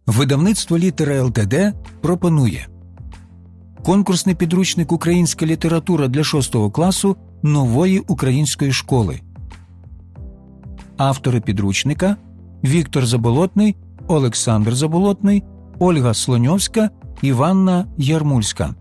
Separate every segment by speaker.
Speaker 1: Видавництво «Літера ЛТД» пропонує конкурсний підручник «Українська література» для 6 класу нової української школи. Автори підручника – Віктор Заболотний, Олександр Заболотний, Ольга Слоньовська, Іванна Ярмульська.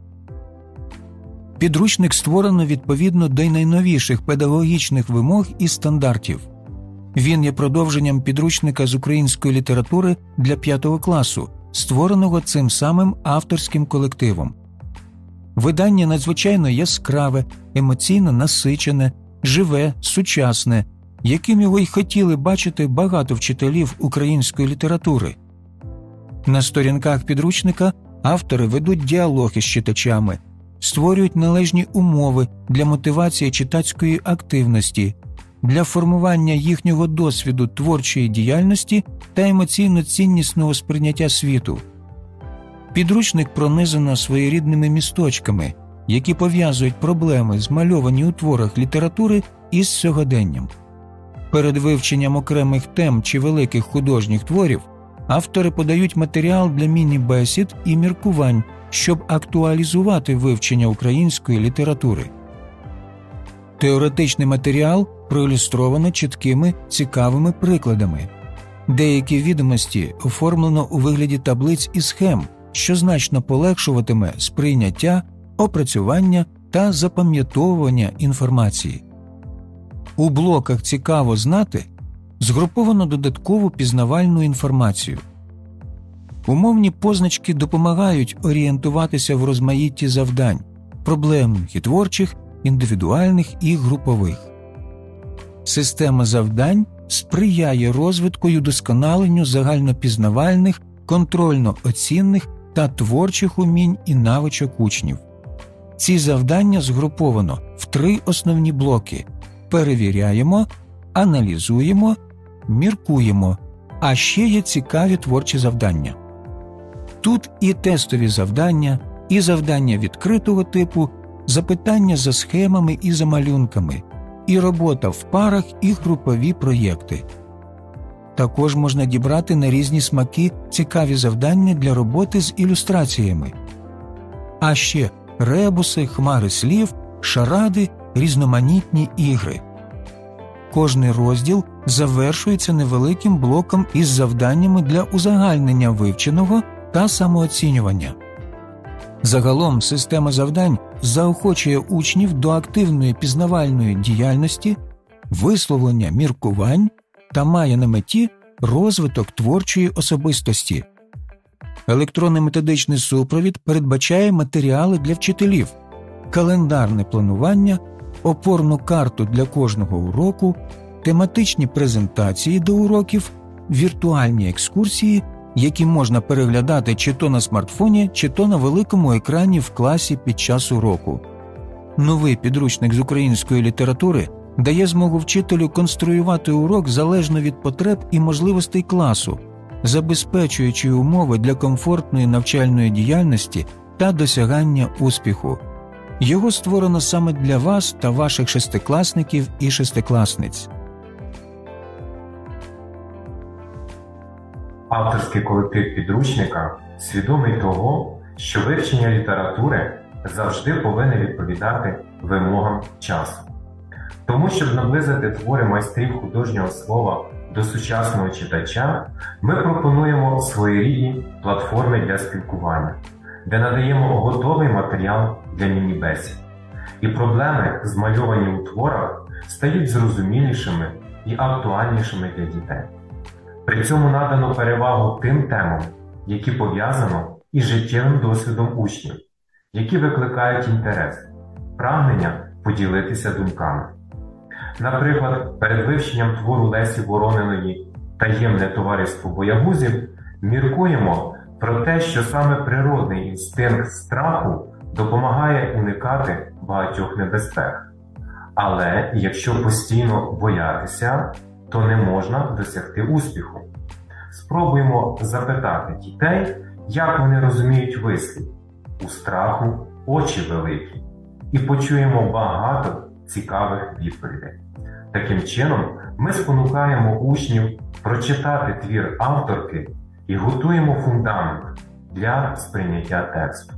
Speaker 1: Підручник створено відповідно до найновіших педагогічних вимог і стандартів. Він є продовженням підручника з української літератури для 5 класу, створеного цим самим авторським колективом. Видання надзвичайно яскраве, емоційно насичене, живе, сучасне, яким його й хотіли бачити багато вчителів української літератури. На сторінках підручника автори ведуть діалог із читачами, створюють належні умови для мотивації читацької активності, для формування їхнього досвіду творчої діяльності та емоційно-ціннісного сприйняття світу. Підручник пронизано своєрідними місточками, які пов'язують проблеми, змальовані у творах літератури, із сьогоденням. Перед вивченням окремих тем чи великих художніх творів автори подають матеріал для міні-бесід і міркувань, щоб актуалізувати вивчення української літератури. Теоретичний матеріал проілюстровано чіткими, цікавими прикладами. Деякі відомості оформлено у вигляді таблиць і схем, що значно полегшуватиме сприйняття, опрацювання та запам'ятовування інформації. У блоках «Цікаво знати» згруповано додаткову пізнавальну інформацію. Умовні позначки допомагають орієнтуватися в розмаїтті завдань – проблемних і творчих, індивідуальних і групових. Система завдань сприяє розвитку й удосконаленню загальнопізнавальних, контрольно-оцінних та творчих умінь і навичок учнів. Ці завдання згруповано в 3 основні блоки – перевіряємо, аналізуємо, міркуємо, а ще є цікаві творчі завдання. Тут і тестові завдання, і завдання відкритого типу, запитання за схемами і за малюнками, і робота в парах, і групові проєкти. Також можна дібрати на різні смаки цікаві завдання для роботи з ілюстраціями. А ще ребуси, хмари слів, шаради, різноманітні ігри. Кожний розділ завершується невеликим блоком із завданнями для узагальнення вивченого та самооцінювання. Загалом система завдань заохочує учнів до активної пізнавальної діяльності, висловлення міркувань та має на меті розвиток творчої особистості. Електронний методичний супровід передбачає матеріали для вчителів, календарне планування, опорну карту для кожного уроку, тематичні презентації до уроків, віртуальні екскурсії, які можна переглядати чи то на смартфоні, чи то на великому екрані в класі під час уроку. Новий підручник з української літератури дає змогу вчителю конструювати урок залежно від потреб і можливостей класу, забезпечуючи умови для комфортної навчальної діяльності та досягання успіху. Його створено саме для вас та ваших шестикласників і шестикласниць.
Speaker 2: Авторський колектив підручника свідомий того, що вивчення літератури завжди повинне відповідати вимогам часу. Тому, щоб наблизити твори майстрів художнього слова до сучасного читача, ми пропонуємо своєрідні платформи для спілкування, де надаємо готовий матеріал для міні-бесід. І проблеми, змальовані у творах, стають зрозумілішими і актуальнішими для дітей. При цьому надано перевагу тим темам, які пов'язано із життєвим досвідом учнів, які викликають інтерес, прагнення поділитися думками. Наприклад, перед вивченням твору Лесі Ворониної «Таємне товариство боягузів» міркуємо про те, що саме природний інстинкт страху допомагає уникати багатьох небезпек. Але якщо постійно боятися, то не можна досягти успіху. Спробуємо запитати дітей, як вони розуміють вислів «У страху очі великі» і почуємо багато цікавих відповідей. Таким чином, ми спонукаємо учнів прочитати твір авторки і готуємо фундамент для сприйняття тексту.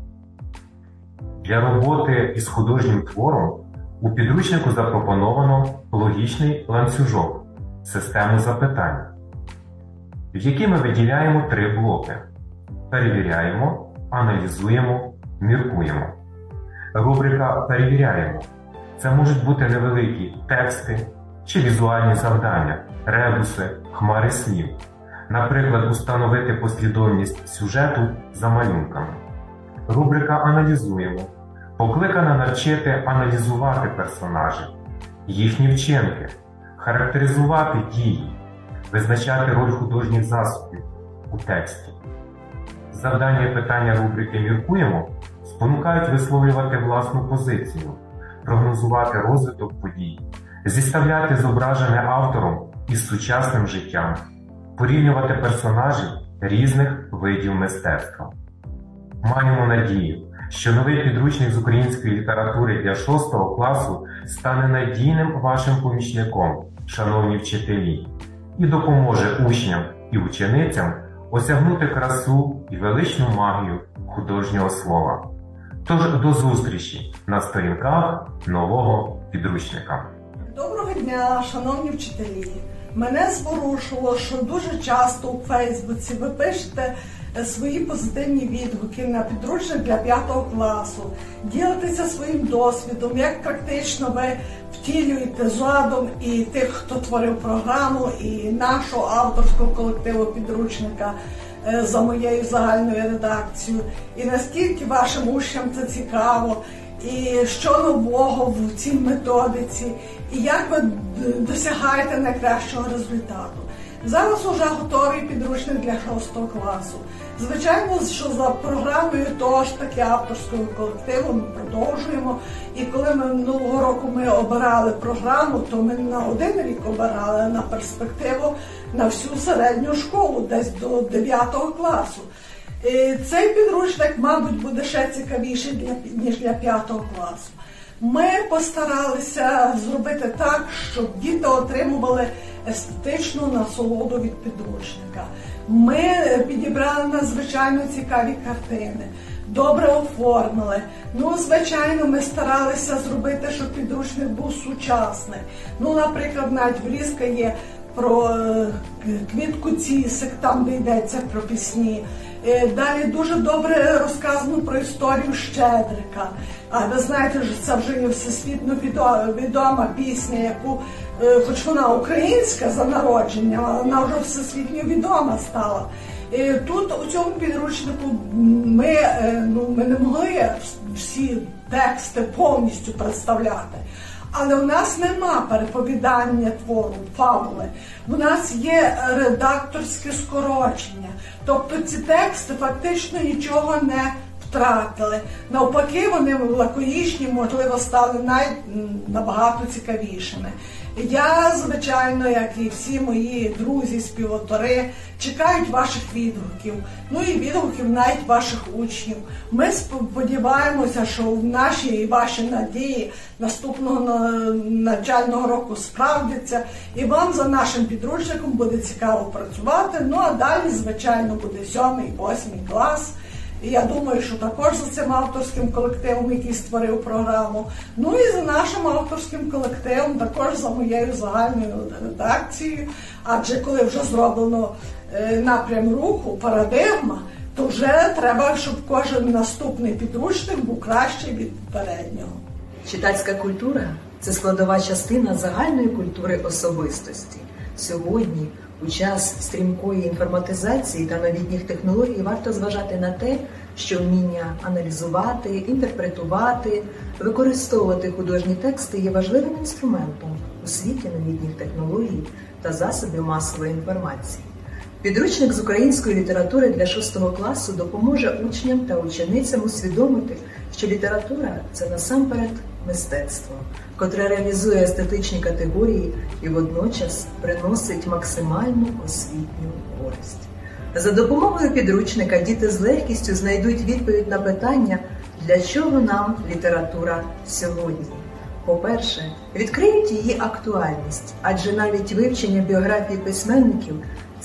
Speaker 2: Для роботи із художнім твором у підручнику запропоновано логічний ланцюжок, систему запитань, в якій ми виділяємо 3 блоки – перевіряємо, аналізуємо, міркуємо. Рубрика «Перевіряємо» – це можуть бути невеликі тексти чи візуальні завдання, ребуси, хмари слів. Наприклад, установити послідовність сюжету за малюнками. Рубрика «Аналізуємо» покликана навчити аналізувати персонажі, їхні вчинки, характеризувати дії, визначати роль художніх засобів у тексті. Завдання і питання рубрики «Міркуємо» спонукають висловлювати власну позицію, прогнозувати розвиток подій, зіставляти зображене автором із сучасним життям, порівнювати персонажів різних видів мистецтва. Маємо надію, що новий підручник з української літератури для 6 класу стане надійним вашим помічником, шановні вчителі, і допоможе учням і ученицям осягнути красу і величну магію художнього слова. Тож до зустрічі на сторінках нового підручника.
Speaker 3: Доброго дня, шановні вчителі! Мене зворушило, що дуже часто у Фейсбуці ви пишете свої позитивні відгуки на підручник для 5 класу, ділитеся своїм досвідом, як практично ви втілюєте задум і тих, хто творив програму, і нашого авторського колективу підручника за моєю загальною редакцією. І наскільки вашим учням це цікаво, і що нового в цій методиці, і як ви досягаєте найкращого результату. Зараз уже готовий підручник для 6 класу. Звичайно, що за програмою того ж таки авторського колективу ми продовжуємо. І коли минулого року ми обирали програму, то ми на 1 рік обирали, а на перспективу на всю середню школу, десь до 9 класу. Цей підручник, мабуть, буде ще цікавіший, ніж для 5 класу. Ми постаралися зробити так, щоб діти отримували естетичну насолоду від підручника. Ми підібрали надзвичайно цікаві картини, добре оформили. Звичайно, ми старалися зробити, щоб підручник був сучасний. Наприклад, навіть врізка є про квітку Цісик, там, де йдеться про пісні. Далі дуже добре розказано про історію Щедрика. А ви знаєте, що це вже є всесвітньо відома пісня, яку, хоч вона українська за народження, але вона вже всесвітньо відома стала. Тут у цьому підручнику ми не могли всі тексти повністю представляти. Але у нас нема переповідання твору, фабули. У нас є редакторське скорочення. Тобто ці тексти фактично нічого не втратили. Навпаки, вони лаконічні, можливо, стали набагато цікавішими. Я, звичайно, як і всі мої друзі, співавтори, чекають ваших відгуків, і відгуків навіть ваших учнів. Ми сподіваємося, що в наші і ваші надії наступного навчального року справдяться, і вам за нашим підручником буде цікаво працювати. А далі, звичайно, буде 7 і 8 клас. І я думаю, що також за цим авторським колективом, який створив програму. І за нашим авторським колективом, також за моєю загальною редакцією. Адже коли вже зроблено напрям руху, парадигма, то вже треба, щоб кожен наступний підручник був кращий від попереднього.
Speaker 4: Читацька культура – це складова частина загальної культури особистості. Сьогодні, у час стрімкої інформатизації та новітніх технологій, варто зважати на те, що вміння аналізувати, інтерпретувати, використовувати художні тексти є важливим інструментом у світі новітніх технологій та засобів масової інформації. Підручник з української літератури для 6 класу допоможе учням та ученицям усвідомити, що література – це насамперед мистецтво, котре реалізує естетичні категорії і водночас приносить максимальну освітню користь. За допомогою підручника діти з легкістю знайдуть відповідь на питання, для чого нам література сьогодні. По-перше, відкриють її актуальність, адже навіть вивчення біографії письменників –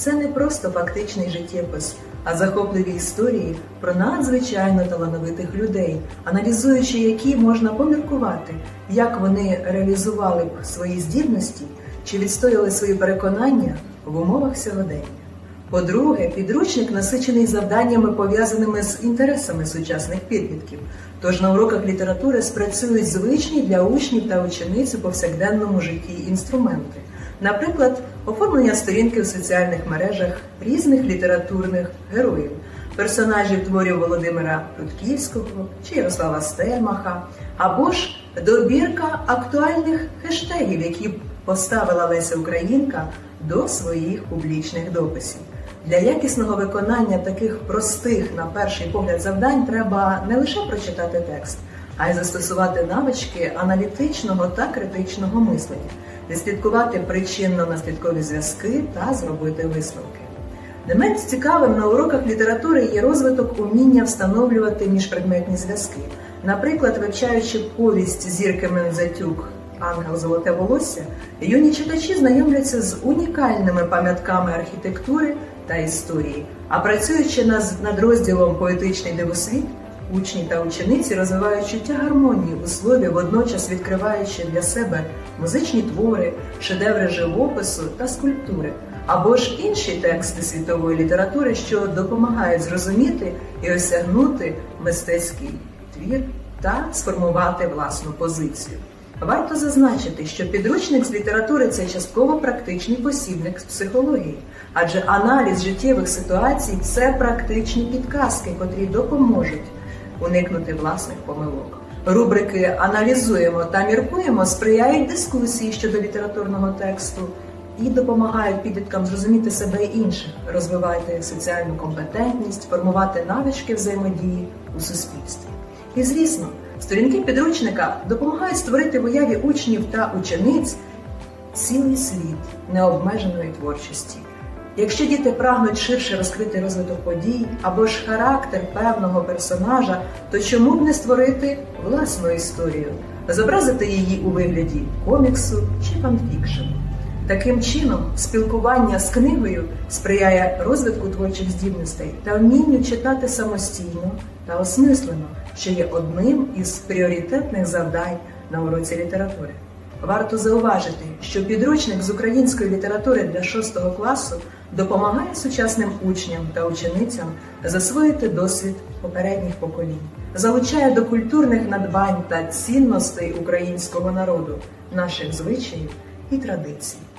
Speaker 4: Це не просто фактичний життєпис, а захопливі історії про надзвичайно талановитих людей, аналізуючи які можна поміркувати, як вони реалізували б свої здібності чи відстояли свої переконання в умовах сьогодення. По-друге, підручник насичений завданнями, пов'язаними з інтересами сучасних підлітків. Тож на уроках літератури спрацюють звичні для учнів та учениць у повсякденному житті інструменти. Наприклад, оформлення сторінки в соціальних мережах різних літературних героїв, персонажів творів Володимира Рудківського чи Ярослава Стельмаха, або ж добірка актуальних хештегів, які поставила Леся Українка до своїх публічних дописів. Для якісного виконання таких простих, на перший погляд, завдань треба не лише прочитати текст, а й застосувати навички аналітичного та критичного мислення, відслідкувати причинно-наслідкові зв'язки та зробити висновки. Не менш цікавим на уроках літератури є розвиток уміння встановлювати міжпредметні зв'язки. Наприклад, вивчаючи повість Зірки Мендзатюк «Ангел золоте волосся», юні читачі знайомляться з унікальними пам'ятками архітектури та історії. А працюючи над розділом «Поетичний дивосвіт», учні та учениці розвивають чуття гармонії у слові, водночас відкриваючи для себе музичні твори, шедеври живопису та скульптури, або ж інші тексти світової літератури, що допомагають зрозуміти і осягнути мистецький твір та сформувати власну позицію. Варто зазначити, що підручник з літератури – це частково практичний посібник з психології, адже аналіз життєвих ситуацій – це практичні підказки, котрі допоможуть уникнути власних помилок. Рубрики «Аналізуємо» та «Міркуємо» сприяють дискусії щодо літературного тексту і допомагають підліткам зрозуміти себе і інших, розвивати соціальну компетентність, формувати навички взаємодії у суспільстві. І, звісно, сторінки підручника допомагають створити в уяві учнів та учениць цілий світ необмеженої творчості. Якщо діти прагнуть ширше розкрити розвиток подій або ж характер певного персонажа, то чому б не створити власну історію, зобразити її у вигляді коміксу чи фанфікшену. Таким чином, спілкування з книгою сприяє розвитку творчих здібностей та вмінню читати самостійно та осмислено, що є одним із пріоритетних завдань на уроці літератури. Варто зауважити, що підручник з української літератури для 6 класу допомагає сучасним учням та ученицям засвоїти досвід попередніх поколінь, залучає до культурних надбань та цінностей українського народу, наших звичаїв і традицій.